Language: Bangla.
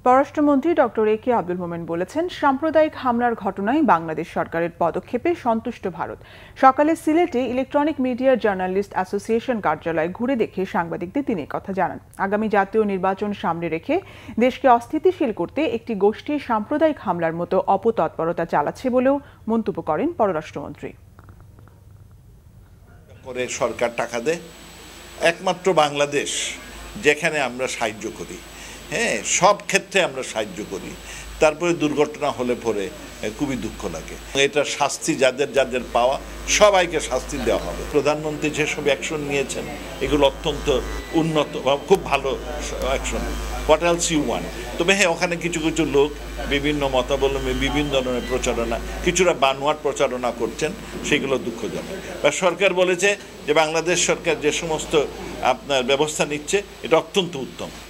পররাষ্ট্রমন্ত্রী ডক্টর এ কে আব্দুল মোমেন বলেছেন, সাম্প্রদায়িক হামলার ঘটনায় বাংলাদেশ সরকারের পদক্ষেপে সন্তুষ্ট ভারত। সকালে সিলেটে ইলেকট্রনিক মিডিয়া জার্নালিস্ট অ্যাসোসিয়েশন কার্যালয় ঘুরে দেখে সাংবাদিকদের তিনি কথা জানান। আগামী জাতীয় নির্বাচন সামনে রেখে দেশকে অস্থিতিশীল করতে একটি গোষ্ঠী সাম্প্রদায়িক হামলার মতো অপতৎপরতা চালাচ্ছে বলেও মন্তব্য করেন পররাষ্ট্রমন্ত্রী। সরকার টাকা দেয় একমাত্র বাংলাদেশ যেখানে আমরা সাহায্য করি, হ্যাঁ, সব ক্ষেত্রে আমরা সাহায্য করি, তারপরে দুর্ঘটনা হলে পরে খুবই দুঃখ লাগে। এটা শাস্তি যাদের যাদের পাওয়া সবাইকে শাস্তি দেওয়া হবে। প্রধানমন্ত্রী যেসব অ্যাকশন নিয়েছেন এগুলো অত্যন্ত উন্নত বা খুব ভালো action. What else you want? তবে হ্যাঁ, ওখানে কিছু কিছু লোক বিভিন্ন মতাবলম্বী বিভিন্ন ধরনের প্রচারণা, কিছুটা বানোয়াট প্রচারণা করছেন, সেগুলো দুঃখজনক। বা সরকার বলেছে যে বাংলাদেশ সরকার যে সমস্ত আপনার ব্যবস্থা নিচ্ছে এটা অত্যন্ত উত্তম।